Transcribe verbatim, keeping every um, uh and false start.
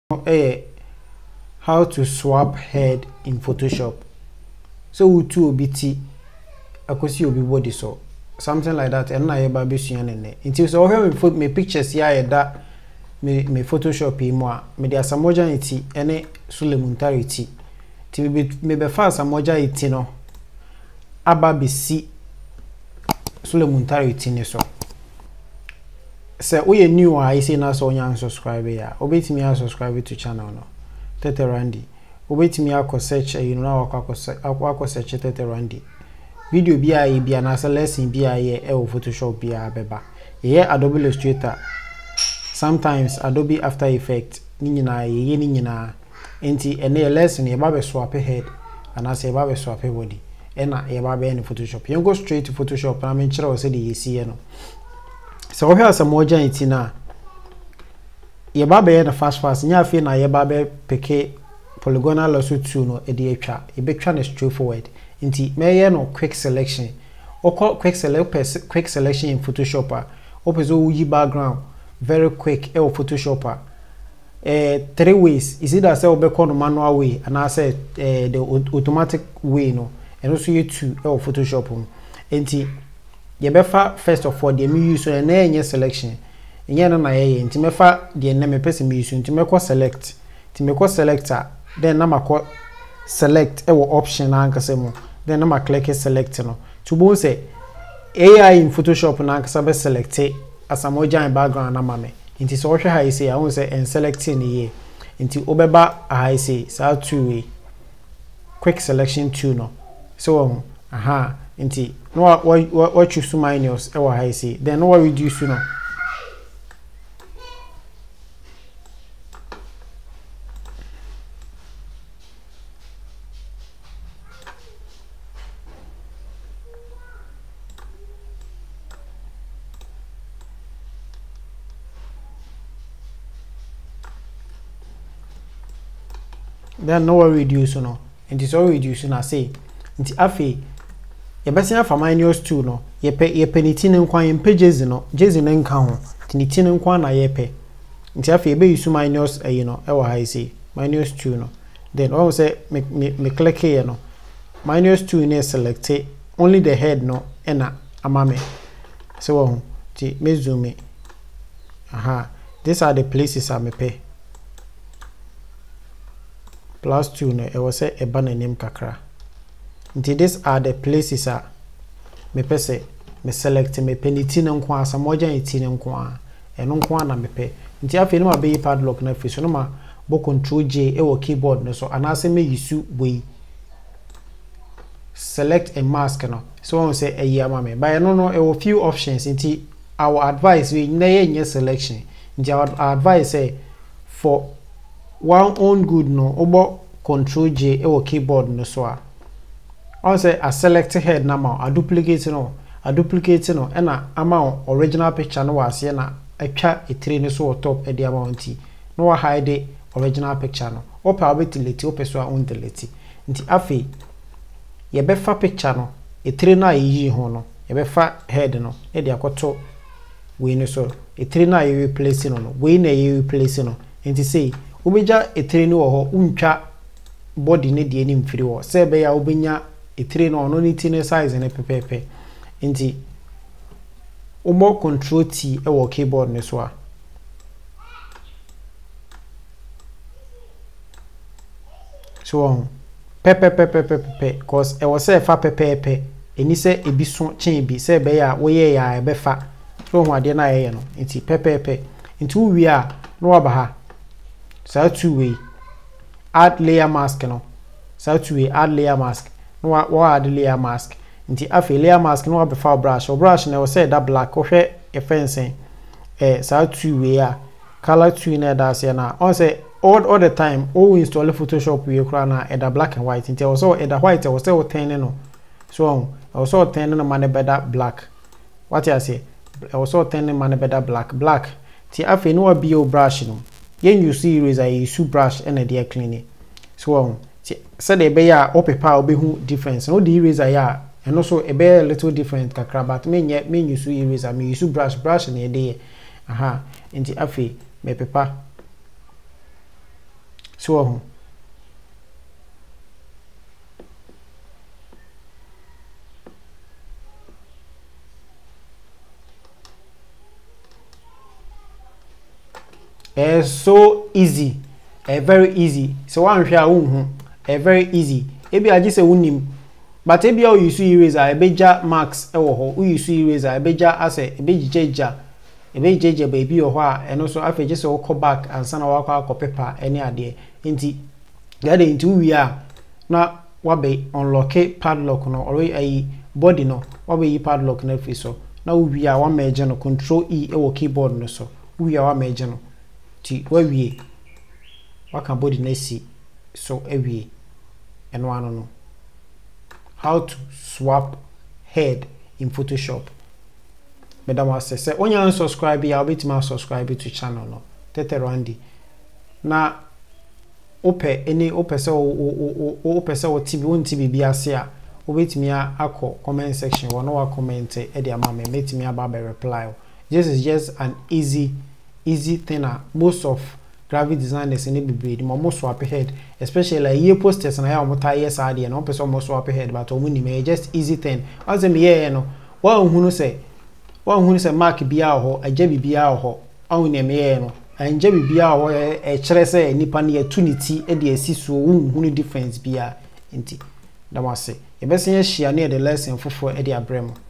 eh how to swap head in Photoshop. So we two obi ti akosi obi body so something like that and na ye ba besua nene. Nti so we me pictures ya ye da me me Photoshop yi mo a me dia samoja iti ene sulemuntari ti. Ti me me be fa samoja iti no aba besi sulemuntari iti ne so. Se we new a I say na so nya subscribe ya. Obetimi a subscribe to channel no. Tete Randy. Obetimi a ko search you know akwa search Tete Randy. Video bi a ye bi na se lesson bi a ye e wo Photoshop bi a beba. Ye Adobe Illustrator. Sometimes Adobe After Effects ni nyina ye ye ni nyina. Enti ene lesson ye ba be swap head and as ye ba be swap body. Ena ye ba be in Photoshop. You go straight to Photoshop na me kire wo se de ye see no. So we have some more giant na ye ba be na fast fast nya afi na ye ba be peke polygonal lasso two no e de atwa e be twa na straightforward nti me ye no quick selection oko quick select quick selection in Photoshop a opezo uyi background very quick e Photoshop a eh three ways is it that say obekọ no manual way and I say eh the automatic way no and also you two e Photoshop nti ye befa first of all the me use so na enye selection enye na na ye nti mefa the na me person me use nti me ko select nti me ko selector then na mako select e wo option na ankasa mu then na ma click select no to bo say A I in Photoshop na ankasa be select as a moja background na mame nti so hwe ha say I won say en select ni ye nti obeba I say sa two way quick selection two no so aha nti no what what choose minus e wa high say then no what reduce no then no what reduce no and it's all reduce na say nti afi ye besia fa minus two no ye pe ye peniti ne nkwan ye pages no jezi ne nka ho tiniti ne nkwan na ye pe nti afi ye be use minus ayi no e wa high say minus two no then when we say me me, me click here no minus two ne select only the head no e na amame so wo ti me zoom it aha these are the places I me pay plus two no e was say e ba nanim kakra nti these are the places a me pese me select me peniti ne nko asa moja iti ne nko a eno nko na me pe nti afi no ma be padlock na fi so no ma bo control J e wo keyboard no so anase me yisu boy select a mask no so won say e yi ama me by no no e wo few options nti our advice we na ye nye selection nti our advice say for one own good no obo control J e wo keyboard no so a on say a select head na ma a duplicate no a duplicate no e na ama original picture no was ye na atwa etire ni so top e de amount no wa hide original picture no opa obe delete ope so a on delete nti afi ye be fa picture no etire na yi ho no ye be fa head no e de akoto we ni so etire na ye replace no no we na ye replace no nti say obeja etire ni wo ho untwa body ne de ni mfiri wo se be ya obenya etire no no ni tine size ne pepepe nti omo control T e wo keyboard ne so a so pepe pepe pepe cause e wo se fa pepepe eni se ebi so chen bi se be ya wo ye ya e be fa so ho ade na ye no nti pepepe nti wo wi a no wa ba ha so two way add layer mask no so two way add layer mask no wa add layer mask nti afi layer mask no wa be fa brush o brush na wo say that black o hwe e fencing eh so two way a color two na da se na on say all all the time all we install Photoshop we kra na e da black and white nti wo so e da white wo say wo ten no so wo so ten no man better black what you say wo so ten man better black black ti afi no wa bi o brush no yen you see eraser you use brush and dey clean so say the be ya opepa obehu difference no the eraser ya and also a be a little different kakra but me nye me use eraser me use brush brush na dey aha nti afi me pepa so ho eh so easy eh very easy so one hwe a unhu eh very easy ebi agi se wunim but ebi a use eraser ebeja marks e wo ho u use eraser ebeja ase ebejijeja ebejijeje baby wo ho a eno so afeje se wo call back and sana wa kwa paper eni ade nti gade nti wi a na wabe unlock padlock no or ayi body no wabe yi padlock na fi so na wi a wa meje no control e e wo keyboard no so wi a wa meje no ti wawie waka body na si so awie eno ano no how to swap head in Photoshop. Madam was say onya unsubscribe ya obetima subscribe to channel no tete randi na ope any ope se o ope se o tv on tv bia se a obetimi akọ comment section wo no wa comment e de ama me metimi aba be reply. This is just an easy easy thing. Most of graphic designers in the bibride mo swap head, especially like year posters na ya omota yes ade na person mo swap head but omuni me just easy thing. As me here no wa hunu say wa hunu say mark bia ho agya bibia ho awuni me here no anja bibia ho e kire say nipa na yatunity e de asiso wo hunu difference bia nti da mo say e be say hia na the lesson fofo e de abrem.